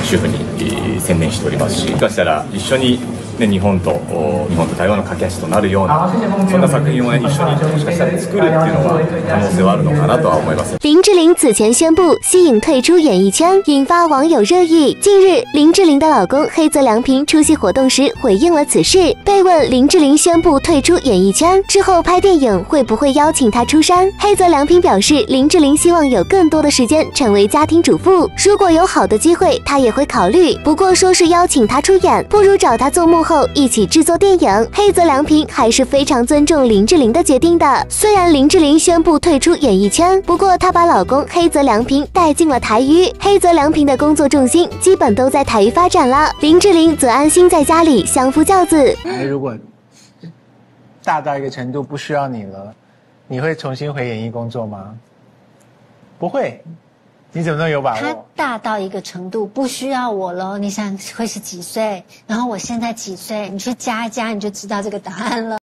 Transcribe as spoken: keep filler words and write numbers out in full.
主婦に専念しておりますし、もしかしたら一緒に、ね、日本と日本と台湾の架け橋となるようなそんな作品を、ね、一緒にもしかしたら作るっていうのは可能性はあるのかなとは思います。 林志玲此前宣布息影退出演艺圈，引发网友热议。近日，林志玲的老公黑泽良平出席活动时回应了此事。被问林志玲宣布退出演艺圈之后拍电影会不会邀请她出山，黑泽良平表示，林志玲希望有更多的时间成为家庭主妇，如果有好的机会，她也会考虑。不过说是邀请她出演，不如找她做幕后一起制作电影。黑泽良平还是非常尊重林志玲的决定的。虽然林志玲宣布退出演艺圈，不过她把老公黑泽良平带进了台娱，黑泽良平的工作重心基本都在台娱发展了，林志玲则安心在家里相夫教子。 如果大到一个程度不需要你了，你会重新回演艺工作吗？不会。你怎么能有把握？ 他大到一个程度不需要我了，你想会是几岁？然后我现在几岁？你去加一加，你就知道这个答案了。